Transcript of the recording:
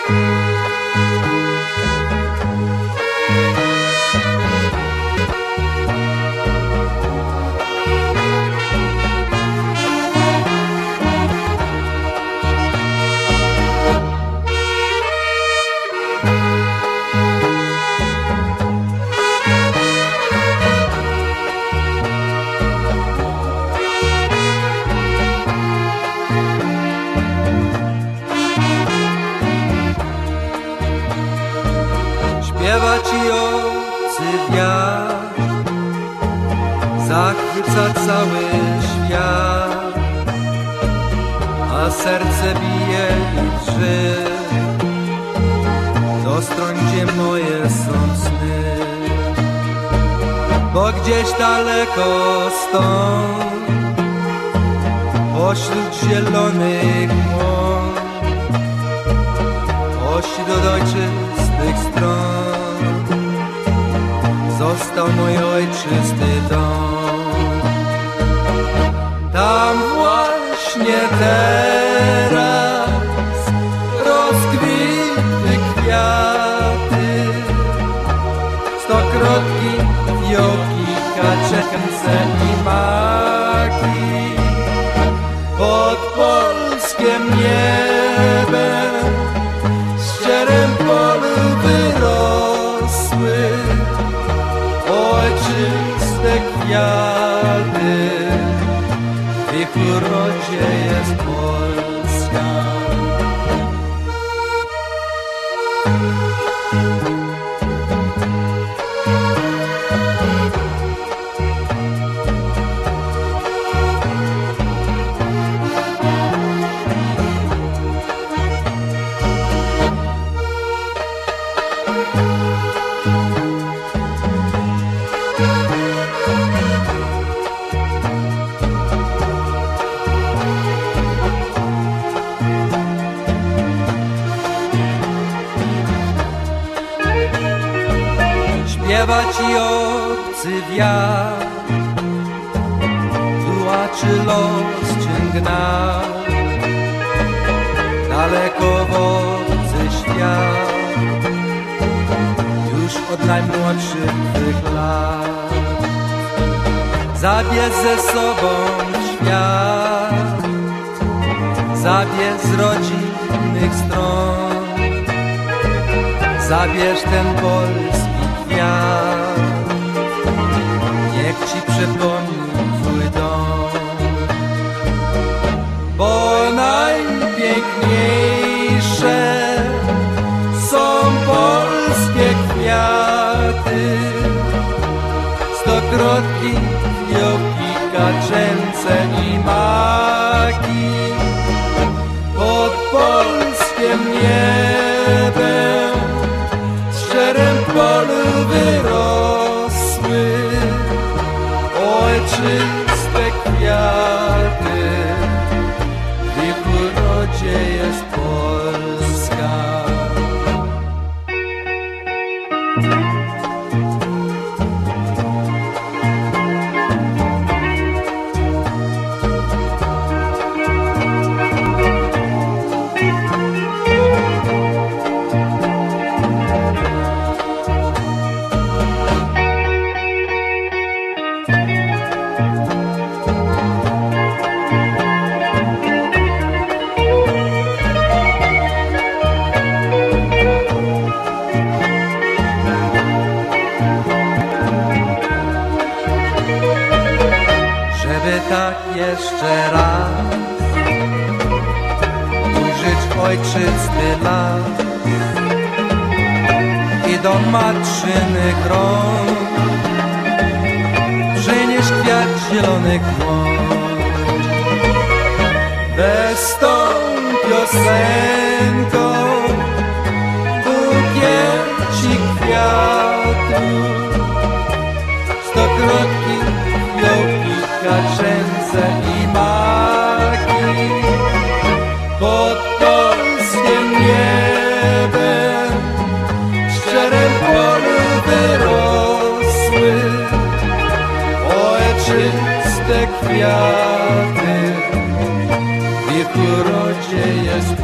Śpiewa ci obcy wiatr, zachwyca cały świat, a serce bije i drży. Dostroń, gdzie moje są sny, bo gdzieś daleko stąd, pośród zielonych łąk, pośród ojczystych stron, został mój ojczysty dom. Tam właśnie teraz rozkwitły kwiaty, stokrotki, fiołki, kaczence i maki. Pod polskim niebem ścierem polu wyrosły ojczyste kwiaty. W ich urodzie jest Polska. Śpiewa ci obcy wiatr, tułaczy los czy gna, daleko w obcy świat, już od najmłodszych twych lat. Zabierz ze sobą świat, zabierz z rodzinnych stron, zabierz ten polski kwiat, niech ci przypomni twój dom. Bo najpiękniejsze są polskie kwiaty, stokrotki, fiołki, kaczence i maki. Pod polskim niebem szczerem polu wyrosły ojczyste kwiaty. W ich urodzie jest Polska. Tak jeszcze raz ujrzeć ojczysty las i do matczynych rąk przynieś kwiat zielonych łąk. Bez tą piosenką bukiecik kwiatów, stokrotki, fiołki, kaczence i maki. Pod polskim niebem szczerem polu wyrosły ojczyste kwiaty. W ich urodzie jest